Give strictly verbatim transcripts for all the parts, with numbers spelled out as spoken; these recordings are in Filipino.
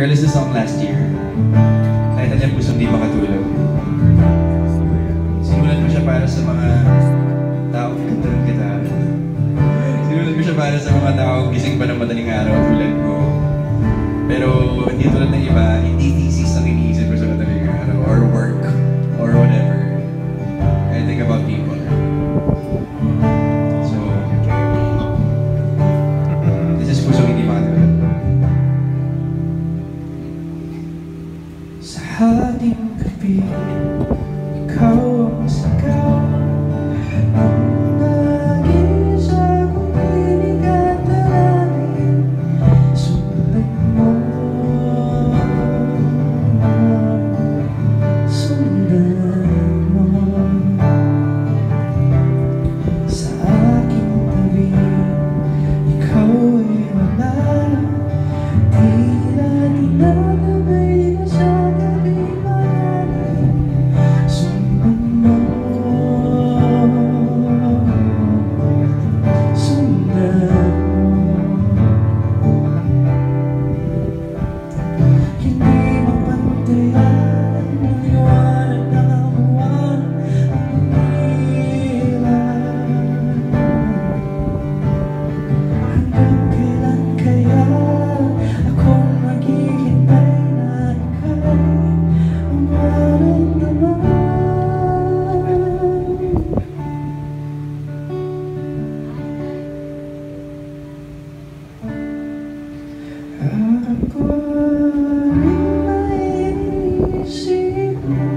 released the song last year. Nakita niya Pusong Di Makatulog. Sinulat ko siya para sa mga taong ganda ng gitara. Sinulat ko siya para sa mga taong gising pa ng madaling araw tulad ko. Pero hindi tulad ng iba, hindi thesis ang iniisip ko sa madaling araw or work or whatever. I think about people. So, this is Pusong Hindi Makatulog. Sa hating gabi, ikaw ang sigaw, ang nag-iisa kong pinigat na langit. Sundan mo, sundan mo. Sa aking tabi, ikaw ay wala, tila tinagabay na siya. Ako rin maiisip mo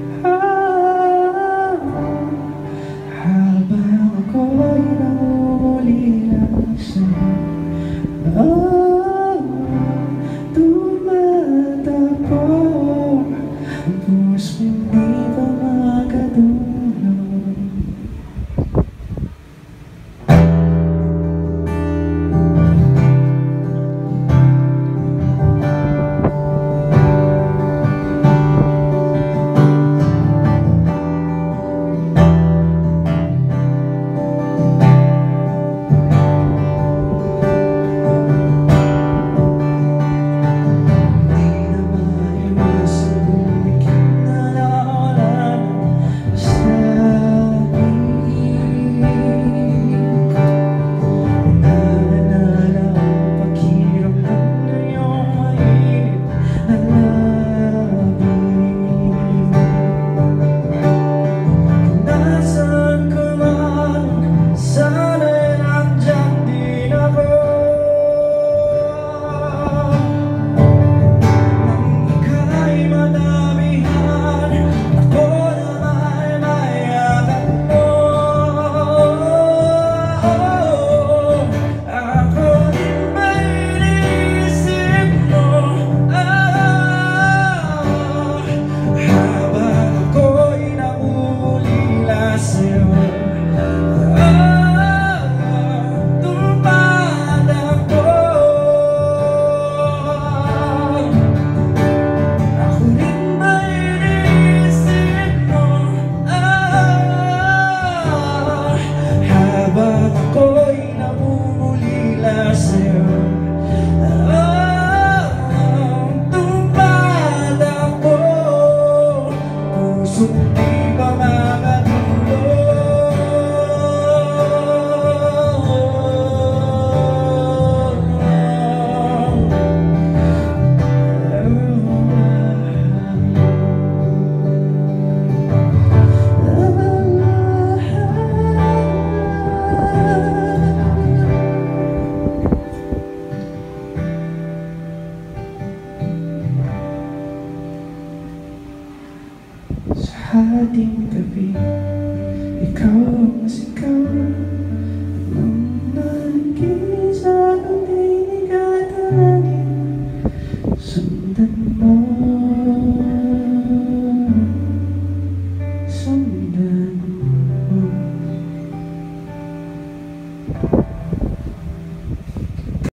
habang ako'y nangulila sa'yo. Tumatakbo ang puso'y di pa makatulog. Sa ating gabi, ikaw ang sigaw, ang nag-iisa kong pinigat na langit. Sundan mo.